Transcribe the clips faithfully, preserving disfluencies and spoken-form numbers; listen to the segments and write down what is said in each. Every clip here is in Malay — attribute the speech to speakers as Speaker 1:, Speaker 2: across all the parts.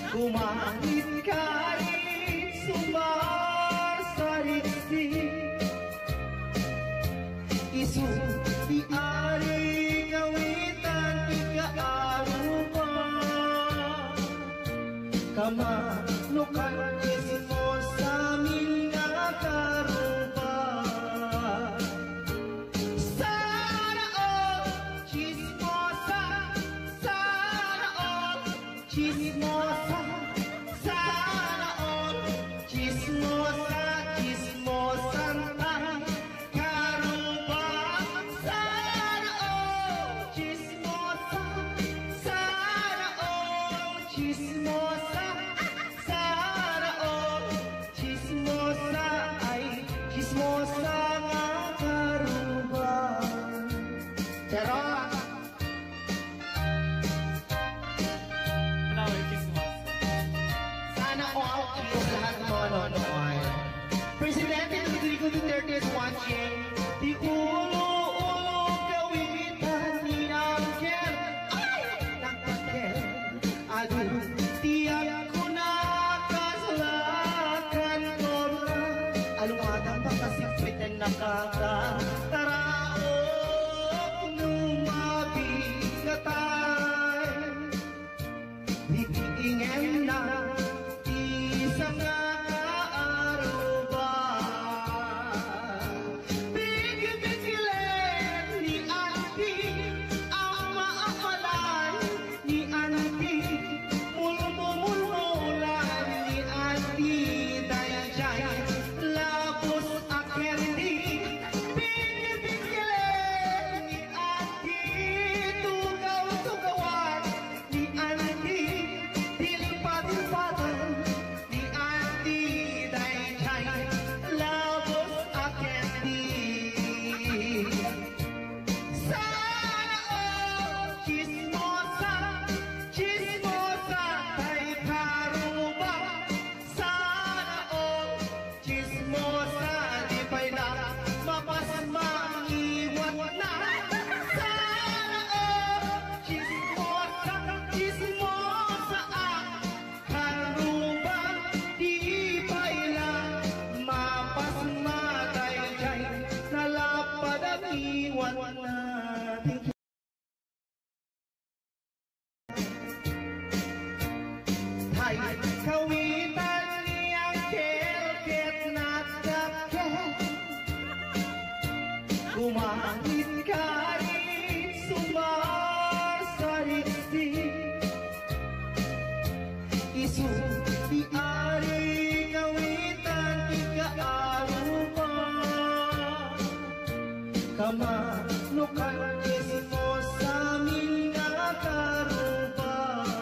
Speaker 1: Kumahit kahit sumasariksi, isu di ari kawitan ika-arupa, kamanukan chismosa minga karupa. Sana all chismosa, sana all chismosa, sana all chismosa, chismosan ang karupa. Sana all chismosa, sana all chismosa, sana all chismosa, ay chismosa nga karupa. Charot! Sana all yung lahat ng mga nonoy. Presidente Rodrigo Duterte is watching. Di ulo-ulo kawitan ni Angel. Ay! Nakakel. Adu, tiyak ko na kasalakan ko na. Alumatang pakasipit ang nakakataraok numabi na tayo. Bibigyan na isang nakaaruba. Bigbigilan ni Auntie ang maakalan ni Auntie. Mulmumulan ni Auntie Dayjay labos akendi. Bigbigilan ni Auntie tugaw-tugawan ni Auntie. Dilipad-lipatan ni Auntie Dayjay labos akendi. Sana all chismosa, chismosa kay karuba. Sana all chismosa di pa'y na mapasmangiwan na. Sana all chismosa, chismosa ang karuba. Di pa'y na mapasmatay-jay nalapad ang iwan na. Hay kawitan niyang kelket na daket, kumahit kahit sumasariksi, isu di ari kawitan ika-arupa, kamanukan chismosa minga karupa.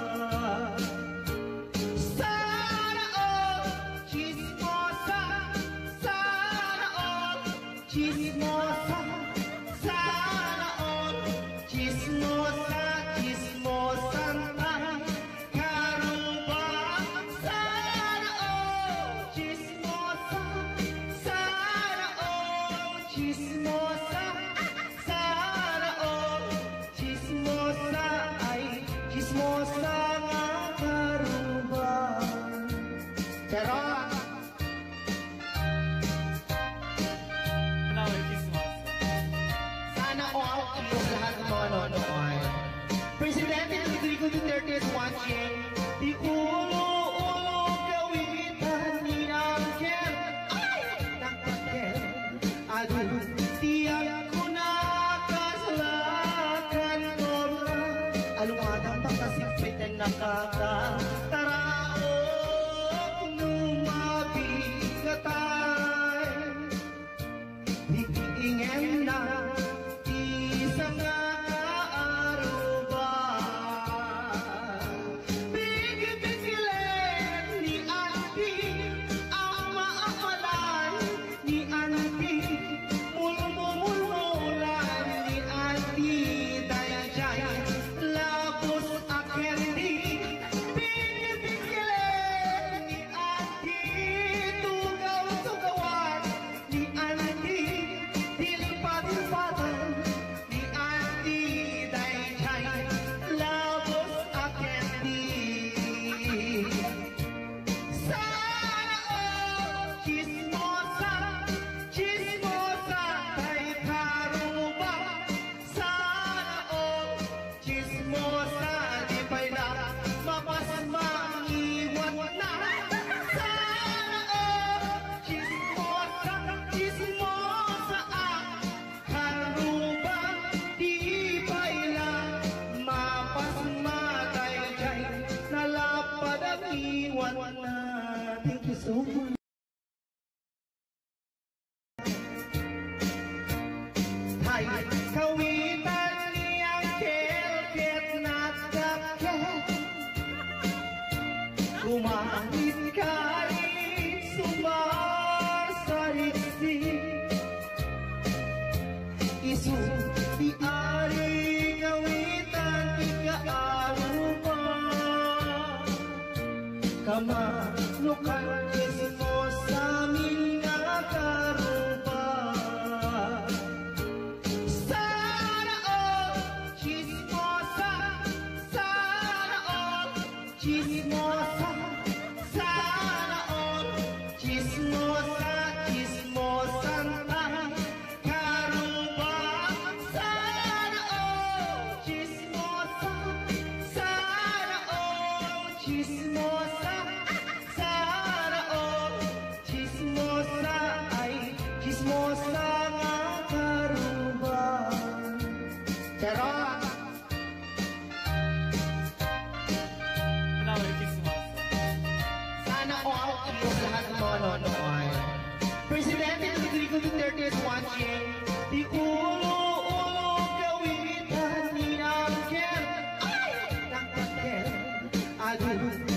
Speaker 1: Sana all chismosa, sana all chismosa, sana all chismosa, chismosan ang karupa. Sana all chismosa, sana all chismosa, sana all chismosa, ay chismosa nga karuba. Charot! Sana all yung lahat ng mga nonoy. Presidente Rodrigo Duterte is watching. Di ulo-ulo kawitan ni Angel. Ay! Nakakel. Adu, tiyak ko na kasalakan ko na. Alumatang pakasipit ang nakakataraok numabi na tayo. Bibigyan na isang nakaaruba. Bigbigilan ni Auntie ang maakalan ni Auntie. Mulmumulan ni Auntie Dayjay labos akendi. iwan na. Thank you so much. Hay, kawitan niyang kelket na dakket. Kumahit kahit sumasaritsik. Isu di ari kawitan di kaarupa. Kamanukan chismosa minga karupa. Sana all chismosa, sana all chismosa, sana all chismosa, chismosan tayo karupa. Sana all chismosa, sana all chismosa. Sana all chismosa ay chismosa nga karuba. Charot! Sana all yung lahat ng mga nonoy. Presidente Rodrigo Duterte is watching. Di ulo-ulo kawitan ni Angel. Ay! Nakakel. Adu.